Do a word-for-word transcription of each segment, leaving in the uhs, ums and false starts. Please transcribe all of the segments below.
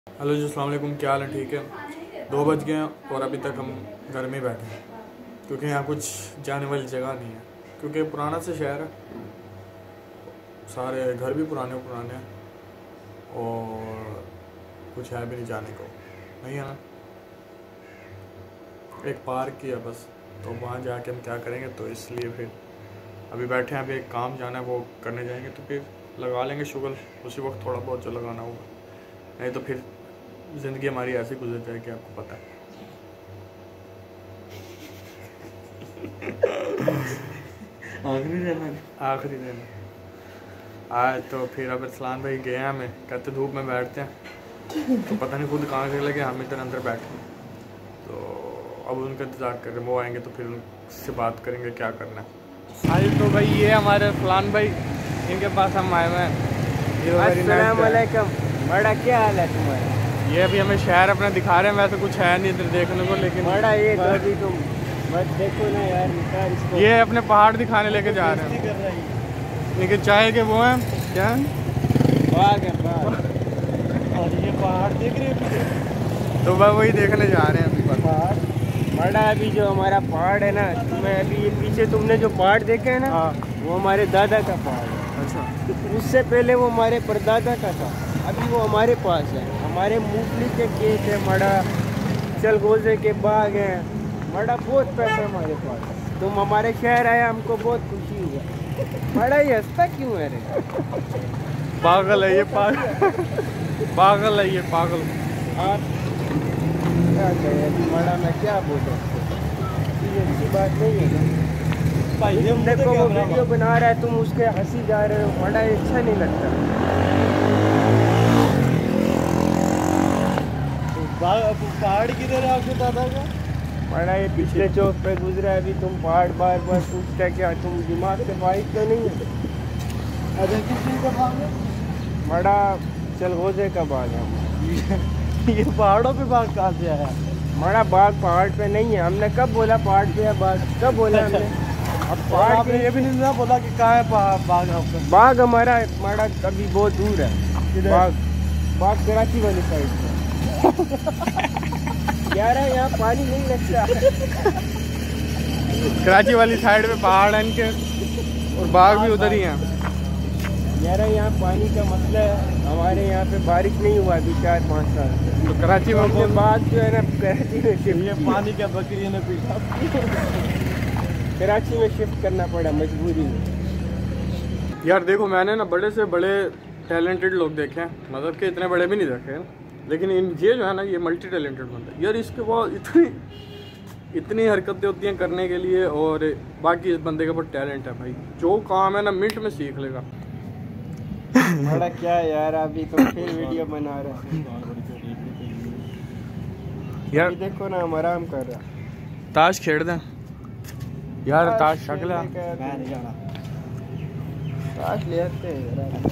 Hello जी, अस्सलाम वालेकुम। क्या हाल है? ठीक है। दो बज गए हैं और अभी तक हम घर में बैठे हैं क्योंकि यहाँ कुछ जाने वाली जगह नहीं है, क्योंकि पुराना से शहर है, सारे घर भी पुराने पुराने हैं और कुछ है भी नहीं जाने को, नहीं है ना। एक पार्क ही है बस, तो वहाँ जाके हम क्या करेंगे, तो इसलिए फिर अभी बैठे हैं। अभी एक काम जाना है, वो करने जाएंगे, तो फिर लगा लेंगे शुगल उसी वक्त थोड़ा बहुत जो लगाना होगा, नहीं तो फिर ज़िंदगी हमारी ऐसे गुजर जाएगी, आपको पता है। आखिरी दिन आखिरी दिन आज तो फिर अब अरसलान भाई गए हैं, हमें कहते धूप में बैठते हैं, तो पता नहीं खुद कहाँ से लगे, हम इधर अंदर बैठे हैं। तो अब उनका इंतज़ार कर रहे हैं, वो आएंगे तो फिर उनसे बात करेंगे क्या करना है। आज तो भाई ये हमारे अरसलान भाई, इनके पास हम आए हुए हैं। अस्सलाम वालेकुम। बड़ा क्या हाल है तुम्हारा? ये अभी हमें शहर अपना दिखा रहे हैं, वैसे कुछ है नहीं इधर देखने को, लेकिन बड़ा ये अभी तुम मत देखो ना यार, निकाल इसको। ये अपने पहाड़ दिखाने लेके जा रहे हैं, लेकिन चाहे कि वो हैं क्या बाग है बाग। और ये पहाड़ देख रहे हो? तो वह वही देखने जा रहे हैं अभी पहाड़ बड़ा, अभी जो हमारा पहाड़ है ना, तुम्हें अभी ये पीछे तुमने जो पहाड़ देखे है ना, हाँ। वो हमारे दादा का पहाड़ है। अच्छा। उससे पहले वो हमारे परदादा का था, अभी वो हमारे पास है। हमारे मूंगफली के खेत है, मड़ा चलगोजे के बाग हैं, बड़ा बहुत पैसा हमारे पास। तुम हमारे शहर आए, हमको बहुत खुशी हुआ। बड़ा ही हंसता क्यों है रे? पागल है ये, पागल पागल है ये, पागल। आप क्या कहें अभी, बड़ा मैं क्या बोलूं, ये अच्छी बात नहीं है ना भाई। तुम देखो वो वीडियो बना रहा है, तुम उसके हंसी जा रहे हो, बड़ा अच्छा नहीं लगता। पहाड़ किधर है आपके दादा का? बड़ा ये पिछले चौक पे गुजरा है, अभी तुम पहाड़ बार बार पूछता क्या? तुम दिमाग से बाइक तो नहीं है? अरे किस चीज़ का बाग है? बड़ा चलगोजे का बाग है। ये पहाड़ों पे बाग कहाँ से आया? बड़ा बाग पहाड़ पे नहीं है। हमने कब बोला पहाड़ पे है बाग? कब बोला हमने? अब पहाड़ पे ये भी नहीं ना बोला कि कहाँ है बाग आपका? बाग हमारा बड़ा अभी बहुत दूर है। बाग बाग कराची वाली साइड में यार, यहाँ पानी नहीं लगता। कराची वाली साइड में पहाड़ हैं इनके, और बाग भी उधर ही हैं। यार यहाँ पानी का मसला है, हमारे यहाँ पे बारिश नहीं हुआ अभी चार पाँच साल से। तो कराची में उसके बाद जो है ना, कराची में शिफ्ट, ये पानी क्या बकरी ने पीछा कराची में शिफ्ट करना पड़ा मजबूरी में। यार देखो, मैंने ना बड़े से बड़े टैलेंटेड लोग देखे हैं, मतलब कि इतने बड़े भी नहीं देखे हैं, लेकिन इन ये जो है ना, ये मल्टी टैलेंटेड बंदा है यार। इसके बाद इतनी इतनी हरकतें होती हैं करने के लिए, और बाकी इस बंदे के ऊपर टैलेंट है भाई, जो काम है ना मिनट में सीख लेगा। बड़ा क्या यार, अभी तो फिर वीडियो बना रहे हैं यार। देखो ना, हम आराम कर रहा। ताश खेल दें यार, ताश शक्ल है। ताश ले आते हैं यार।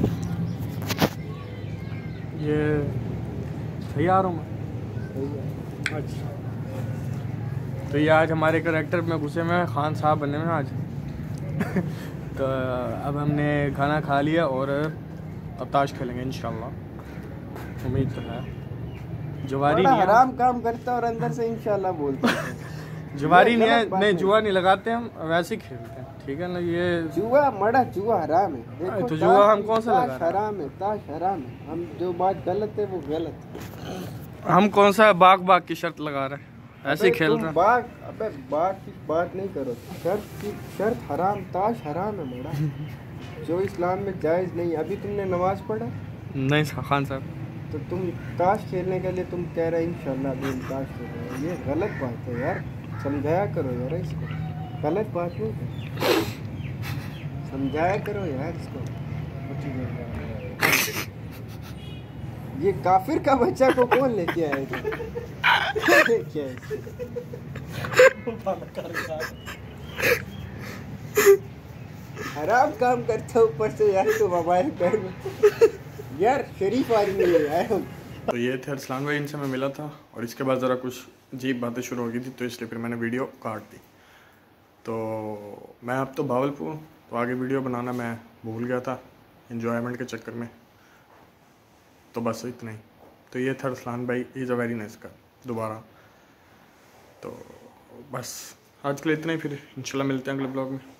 ये सही आ रहा हूँ मैं? अच्छा, तो ये आज हमारे करेक्टर में घुसे में खान साहब बने में आज। तो अब हमने खाना खा लिया और अब ताश खेलेंगे इंशाल्लाह, उम्मीद तो है। जवारी नहीं है, आराम काम करता और अंदर से इंशाल्लाह बोलता है। जवारी नहीं है, नहीं जुआ नहीं लगाते हम, वैसे ही खेलते हैं, ठीक है ना। ये जुआ मड़ा, जुआ हराम है। देखो तो जुआ हम कौन सा लगा रहे हैं? हराम है, ताश हराम है। हम जो बात गलत है वो गलत है। हम कौन सा बाग बाग की शर्त लगा रहे हैं, ऐसे ही खेल रहे हैं। बाग, अबे बाग की बात नहीं करो, शर्त की शर्त हराम, ताश हराम है मड़ा, जो इस्लाम में जायज़ नहीं। अभी तुमने नमाज पढ़ा? नहीं खान साहब, तो तुम ताश खेलने के लिए तुम कह रहे हो इंशाल्लाह अभी हम ताश खेल रहे हैं, ये गलत बात है यार। समझाया करो यार इसको, गलत बात नहीं है, समझाया करो यार इसको। ये काफिर का बच्चा को कौन लेके आएगा? क्या हराम काम करते ऊपर से यार, तुम हमारे पैर में यार शरीफ आदमी है यार। तो ये थे अरसलान भाई, इनसे मैं मिला था, और इसके बाद ज़रा कुछ अजीब बातें शुरू हो गई थी, तो इसलिए फिर मैंने वीडियो काट दी। तो मैं अब तो भावलपुर, तो आगे वीडियो बनाना मैं भूल गया था एंजॉयमेंट के चक्कर में, तो बस इतना ही। तो ये था अरसलान भाई, इज़ अ वेरी नाइस का दोबारा। तो बस आज के लिए इतना ही, फिर इंशाल्लाह मिलते हैं अगले ब्लॉग में।